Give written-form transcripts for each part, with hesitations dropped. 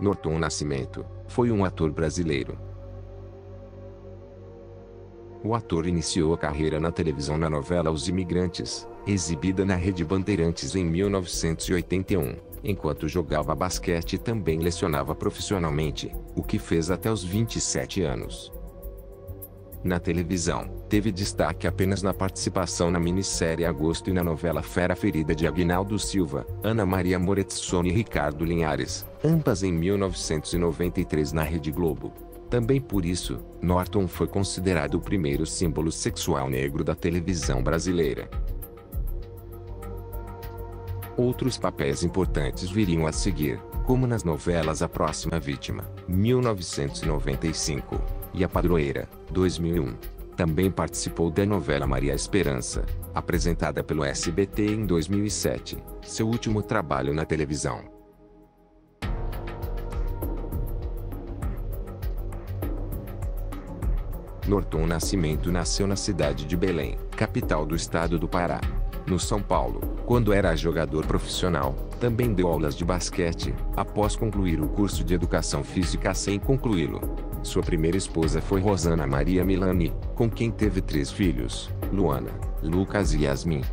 Norton Nascimento foi um ator brasileiro. O ator iniciou a carreira na televisão na novela Os Imigrantes, exibida na Rede Bandeirantes em 1981. Enquanto jogava basquete também lecionava profissionalmente, o que fez até os 27 anos. Na televisão, teve destaque apenas na participação na minissérie Agosto e na novela Fera Ferida de Aguinaldo Silva, Ana Maria Moretzone e Ricardo Linhares, ambas em 1993 na Rede Globo. Também por isso, Norton foi considerado o primeiro símbolo sexual negro da televisão brasileira. Outros papéis importantes viriam a seguir, como nas novelas A Próxima Vítima, 1995, e A Padroeira, 2001. Também participou da novela Maria Esperança, apresentada pelo SBT em 2007, seu último trabalho na televisão. Norton Nascimento nasceu na cidade de Belém, capital do estado do Pará. No São Paulo, quando era jogador profissional, também deu aulas de basquete, após concluir o curso de educação física sem concluí-lo. Sua primeira esposa foi Rosana Maria Milani, com quem teve 3 filhos, Luana, Lucas e Yasmin.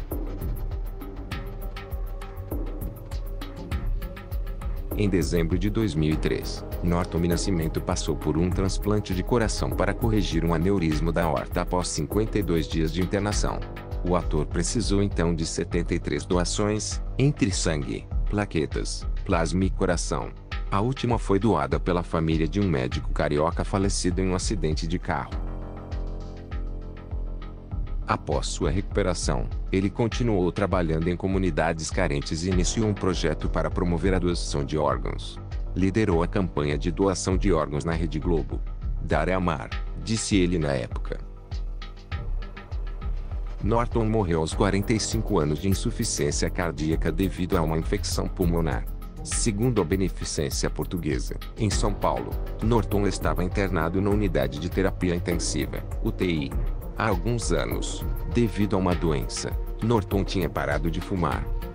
Em dezembro de 2003, Norton Nascimento passou por um transplante de coração para corrigir um aneurisma da aorta após 52 dias de internação. O ator precisou então de 73 doações, entre sangue, plaquetas, plasma e coração. A última foi doada pela família de um médico carioca falecido em um acidente de carro. Após sua recuperação, ele continuou trabalhando em comunidades carentes e iniciou um projeto para promover a doação de órgãos. Liderou a campanha de doação de órgãos na Rede Globo. Dar é amar, disse ele na época. Norton morreu aos 45 anos de insuficiência cardíaca devido a uma infecção pulmonar. Segundo a Beneficência Portuguesa, em São Paulo, Norton estava internado na unidade de terapia intensiva, UTI. Há alguns anos, devido a uma doença, Norton tinha parado de fumar.